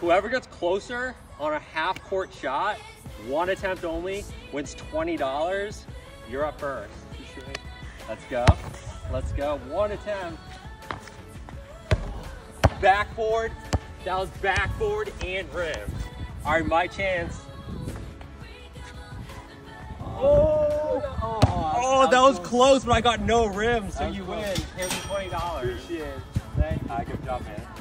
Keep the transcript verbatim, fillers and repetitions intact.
whoever gets closer on a half court shot, one attempt only, wins twenty dollars. You're up first. Let's go. Let's go. One attempt. Backboard. That was backboard and rim. All right, my chance. Oh, oh, oh that was close, but I got no rim, so you win. Here's the twenty dollars. Appreciate it. Thank you. Good job, man.